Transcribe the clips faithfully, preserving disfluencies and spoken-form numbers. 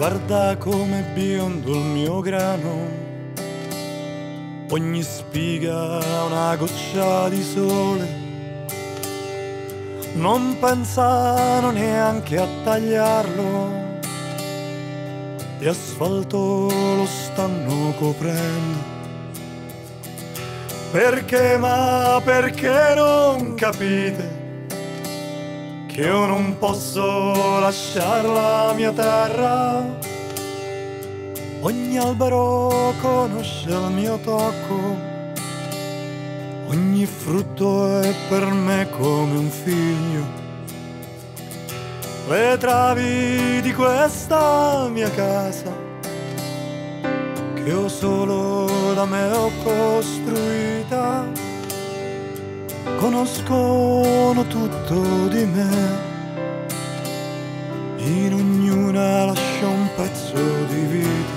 Guarda com'è biondo il mio grano, ogni spiga una goccia di sole. Non pensano neanche a tagliarlo, di asfalto lo stanno coprendo. Perché, ma perché non capite che io non posso lasciare la mia terra? Ogni albero conosce il mio tocco, ogni frutto è per me come un figlio. Le travi di questa mia casa, che io solo da me ho costruita, conoscono tutto di me. In ognuna lascio un pezzo di vita.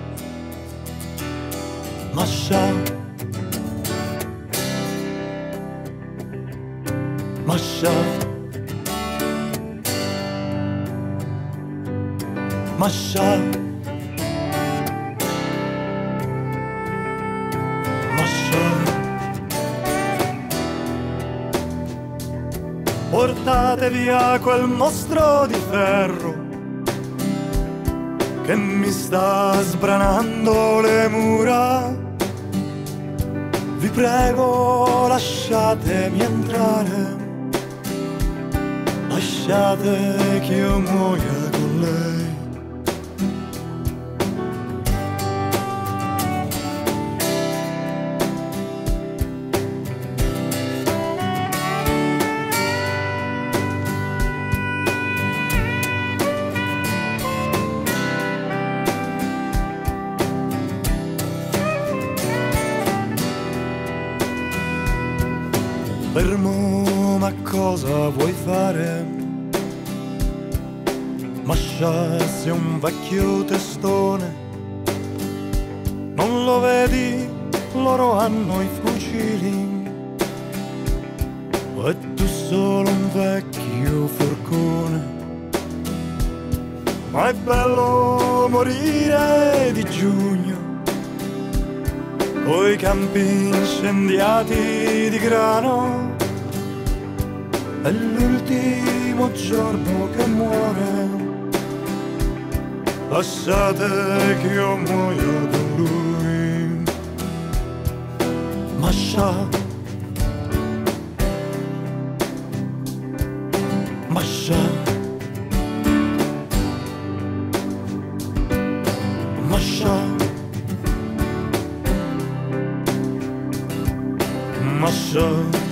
Masha, Masha, Masha, Masha. Portate via quel mostro di ferro che mi sta sbranando le mura. Vi prego, lasciatemi entrare, lasciate che io muoia con lei. Fermo, ma cosa vuoi fare? Masha, sei un vecchio testone, non lo vedi? Loro hanno i fucili e tu solo un vecchio forcone. Ma è bello morire di giugno, coi campi incendiati di grano. È l'ultimo giorno che muore, lasciate che io muoia con lui. Masha, Masha, Masha, Masha.